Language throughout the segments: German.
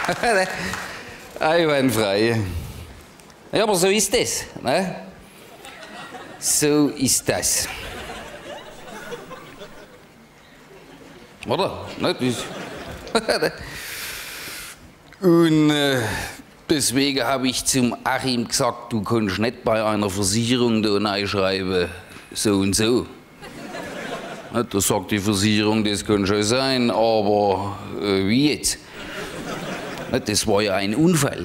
Einwandfrei. Ja, aber so ist das. Ne? So ist das. Oder? Ne? Und deswegen habe ich zum Achim gesagt, du kannst nicht bei einer Versicherung da reinschreiben, so und so. Da sagt die Versicherung, das kann schon sein, aber wie jetzt? Das war ja ein Unfall.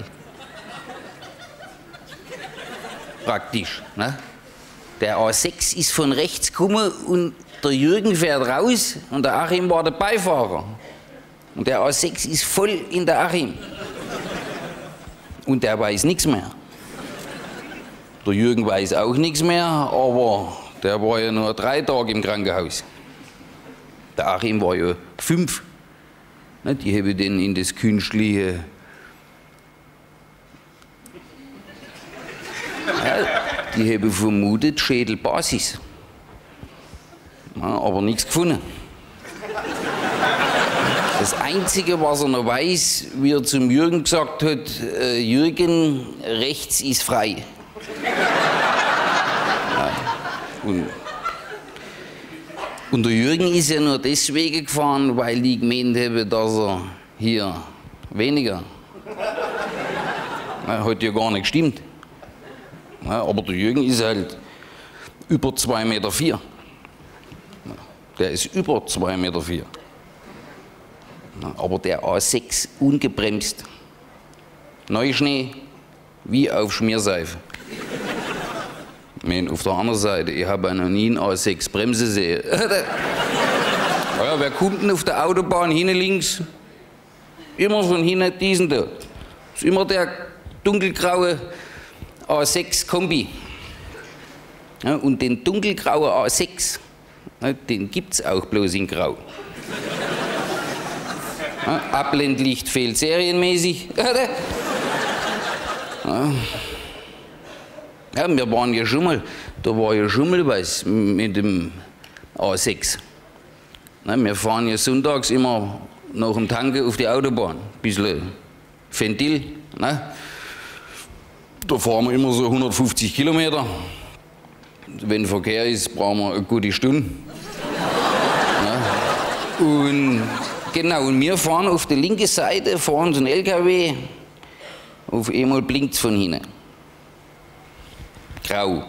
Praktisch. Ne? Der A6 ist von rechts gekommen und der Jürgen fährt raus und der Achim war der Beifahrer. Und der A6 ist voll in der Achim. Und der weiß nichts mehr. Der Jürgen weiß auch nichts mehr, aber der war ja nur 3 Tage im Krankenhaus. Der Achim war ja 5. Die haben den in das künstliche... Ja, die haben vermutet Schädelbasis. Ja, aber nichts gefunden. Das Einzige, was er noch weiß, wie er zum Jürgen gesagt hat, Jürgen, rechts ist frei. Ja, und der Jürgen ist ja nur deswegen gefahren, weil die gemeint haben, dass er hier weniger. Ja, hat ja gar nicht gestimmt. Ja, aber der Jürgen ist halt über 2,4 Meter. Der ist über 2,4 Meter. Ja, aber der A6 ungebremst. Neuschnee wie auf Schmierseife. Ich meine, auf der anderen Seite, ich habe noch nie einen A6 Bremse gesehen. Ja, wer kommt denn auf der Autobahn hinten links? Immer von hinten diesen da. Das ist immer der dunkelgraue A6 Kombi. Ja, und den dunkelgrauen A6, ja, den gibt es auch bloß in Grau. Ja, Abblendlicht fehlt serienmäßig. Ja. Ja, wir waren ja schon mal, da war ja schon mal was mit dem A6. Ja, wir fahren ja sonntags immer nach dem Tanken auf die Autobahn. Ein bisschen Ventil. Ne? Da fahren wir immer so 150 Kilometer. Wenn Verkehr ist, brauchen wir eine gute Stunde. Ja. Und genau, und wir fahren auf der linken Seite, fahren so ein LKW, auf einmal blinkt es von hinten. Grau. Ja.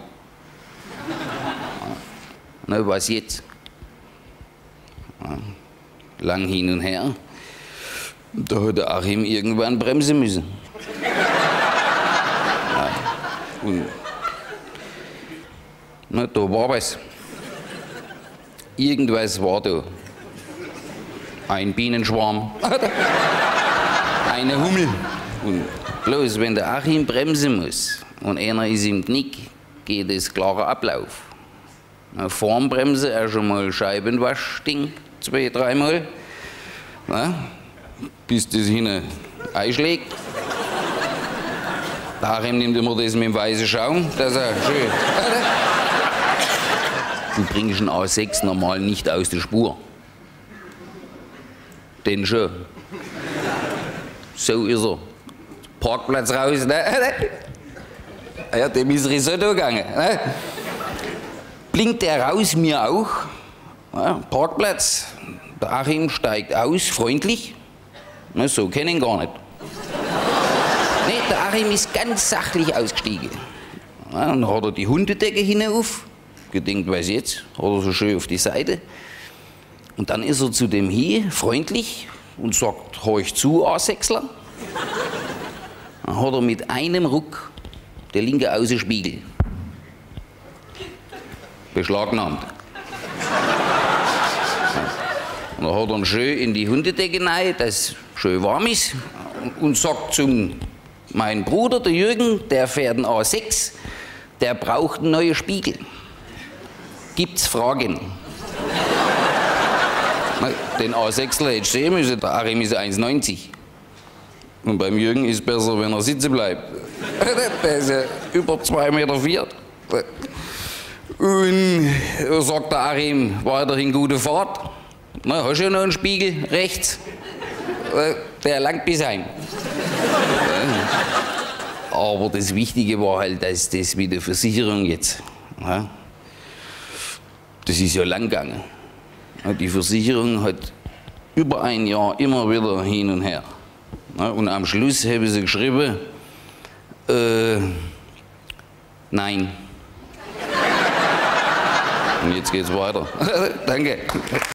Na, was jetzt? Ja. Lang hin und her. Da hat der Achim irgendwann bremsen müssen. Ja. Und na, da war was. Irgendwas war da. Ein Bienenschwarm. Eine Hummel. Und bloß wenn der Achim bremsen muss und einer ist im Knick, geht es klarer Ablauf. Vorm Bremse erst schon mal Scheibenwaschding, 2-, 3 Mal. Na, bis das hinten einschlägt. Der Achim nimmt immer das mit dem weißen Schaum, das ist schön. Du bringst einen A6 normal nicht aus der Spur. Den schon. So ist er. Parkplatz raus, ne? Ja, dem ist Risotto gegangen. Ne? Blinkt er raus, mir auch. Ja, Parkplatz. Der Achim steigt aus, freundlich. Na, so kenn ich ihn gar nicht. Nee, der Achim ist ganz sachlich ausgestiegen. Ja, dann hat er die Hundedecke hinauf. Gedenkt, was jetzt? Hat er so schön auf die Seite. Und dann ist er zu dem hier, freundlich, und sagt, horch zu, A6ler. Dann hat er mit einem Ruck der linke Außenspiegel beschlagnahmt. Und dann hat er ihn schön in die Hundedecke rein, dass es schön warm ist, und sagt zum mein Bruder, der Jürgen, der fährt einen A6, der braucht einen neuen Spiegel. Gibt's Fragen? Den A6ler hätte ich sehen müssen, der Achim ist 1,90. Und beim Jürgen ist es besser, wenn er sitzen bleibt. Der ist ja über 2,4 Meter. Und sagt der Achim, weiterhin gute Fahrt. Na, hast du ja noch einen Spiegel rechts? Der langt bis heim. Aber das Wichtige war halt, dass das mit der Versicherung jetzt, ja, das ist ja lang gegangen. Die Versicherung hat über ein Jahr immer wieder hin und her. Ja, und am Schluss haben sie geschrieben, nein. Und jetzt geht's weiter. Danke.